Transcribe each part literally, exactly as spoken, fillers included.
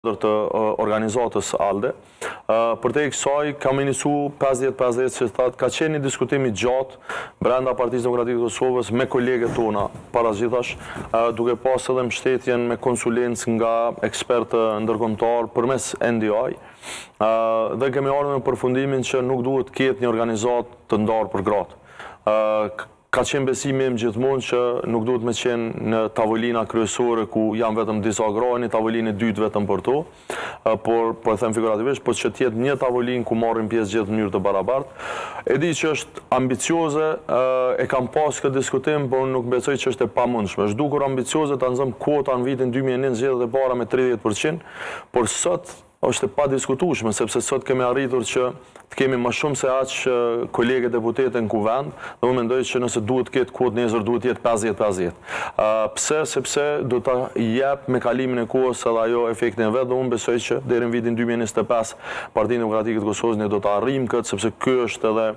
të organizatës ALDE. Për te i kësaj, kam inisu pesëdhjetë pesëdhjetë që thatë, ka qenë një diskutimi gjatë brenda Partisë Demokratike të Kosovës me kolegët tona parazitash, duke pas edhe mbështetjen me konsulencë nga ekspertë ndërkombëtar përmes N D I. Dhe kemi ardhur në përfundimin që nuk duhet ketë një organizatë të ndarë për gratë. Ka qenë besimi im gjithmonë që nuk duhet me qenë në tavolina kryesore ku janë vetëm disa gra, një tavolinë e dytë vetëm për to, por po e them figurativisht, por që tjetë një tavolinë ku marrin pjesë gjithë në mënyrë të barabartë. E di që është ambicioze, e kam pas këtë diskutim, por nuk besoj që është e pamundshme. Është dukur ambicioze ta nxëm kuota në vitin dy mijë e njëntëdhjetë zgjedhjet e para me tridhjetë përqind, por sot është e padiskutueshme, sepse sot kemi arritur që të kemi më shumë se aq kolege deputete në kuvend, dhe unë mendoj që nëse duhet ketë kuotë nesër, duhet jetë pesëdhjetë pesëdhjetë. Pse? Sepse do ta jep me kalimin e kohës edhe ajo efektin e vet, dhe unë besoj që deri në vitin dy mijë e njëzet e pesë Partia Demokratike të Kosovës ne do ta arrijmë këtë, sepse ky është edhe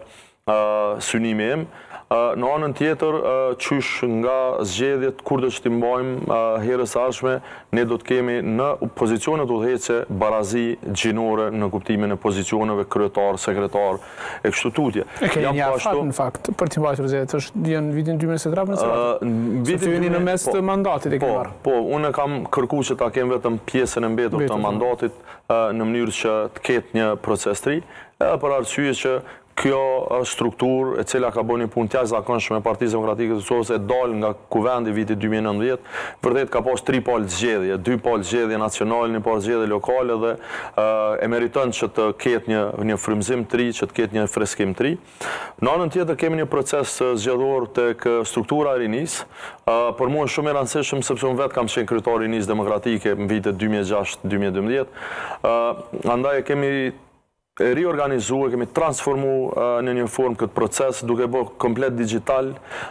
synimi im. Në anën tjetër, qysh nga zgjedhjet, kur do që t'i mbajmë herës ardhshme, ne do të kemi në pozicionet udhëheqëse barazi gjinore në kuptimin e pozicioneve kryetar, sekretar, e kështu tutje. E keni një afat në fakt, për t'i mbajtur zgjedhjet, është në vitin dy mijë e njëzet e tre në cilat? Se t'ju jeni në mes të mandatit e keni marrë. Po, unë kam kërku që ta kem vetëm pjesën e mbetur të mandatit në mënyrë që të ketë një proces të ri, edhe për arsye që kjo strukturë e cila ka bërë një punë jashtëzakonshme me Partisë Demokratike të Kosovës e dal nga kuvendi vitit dy mijë e nëntëdhjetë, vërtet ka pas tri palë zgjedhje, dy palë zgjedhje nacionale, një palë zgjedhje lokale dhe e meriton që të ketë një një frymëzim të ri, që të ketë një freskim të ri. Në anën tjetër kemi një proces zgjedhor tek struktura e rinisë. Për mua është shumë e rëndësishëm sepse unë vetë kam qenë kryetar i Rinisë Demokratike në vitet dy mijë e gjashtë dy mijë e dymbëdhjetë. Andaj kemi e riorganizuar, kemi transformu në një formë këtë proces, duke bërë komplet digital,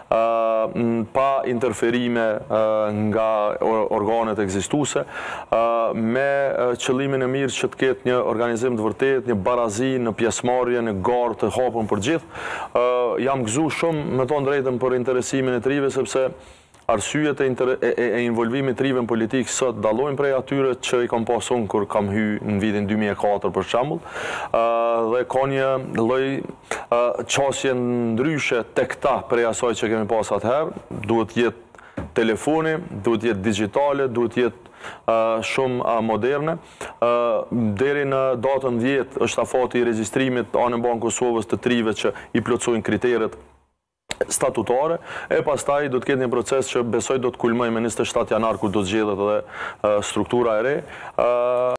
pa interferime nga organet ekzistuese, me qëllimin e mirë që të ketë një organizim të vërtet, një barazi në pjesëmarrje, në garë të hapur për gjithë. Jam gëzu shumë, me tonë drejtën, për interesimin e trive, sepse arsyet e involvimit të rive në politikë sot dallojnë prej atyre që i kam pas unë kur kam hy në vitin dy mijë e katër për shembull, dhe ka një lloj qasje ndryshe tek ta prej asaj që kemi pas atëherë. Duhet jetë telefoni, duhet jetë digjitale, duhet jetë shumë moderne. Deri në datën dhjetë është afati i regjistrimit anë Bankë Kosovës të trive që i plotësojnë kriteret statutare, e pastaj do të ketë një proces që besoj do të kulmoj me njëzet e shtatë janar, ku do të zgjedhet edhe struktura e re.